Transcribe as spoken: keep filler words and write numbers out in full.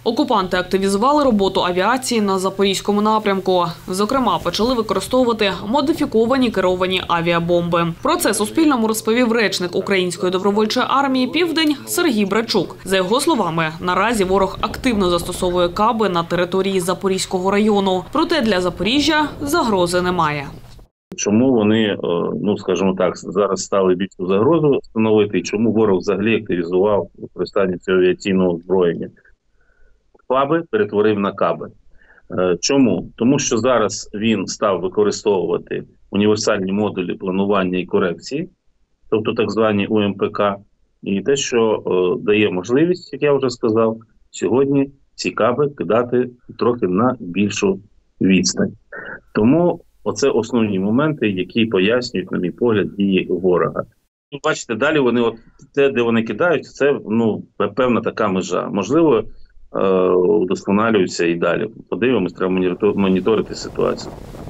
Окупанти активізували роботу авіації на Запорізькому напрямку. Зокрема, почали використовувати модифіковані керовані авіабомби. Про це Суспільному розповів речник Української добровольчої армії «Південь» Сергій Брачук. За його словами, наразі ворог активно застосовує каби на території Запорізького району. Проте для Запоріжжя загрози немає. Чому вони, ну скажімо так, зараз стали більшу загрозу становити, і чому ворог взагалі активізував використання цього авіаційного озброєння? Каби перетворив на каби. Чому? Тому що зараз він став використовувати універсальні модулі планування і корекції, тобто так звані У Ем Пе Ка, і те, що е, дає можливість, як я вже сказав, сьогодні ці каби кидати трохи на більшу відстань. Тому оце основні моменти, які пояснюють, на мій погляд, дії ворога. Бачите, далі вони, от те, де вони кидають, це ну, певна така межа. Можливо, удосконалюються і далі. Подивимось, треба моніторити ситуацію.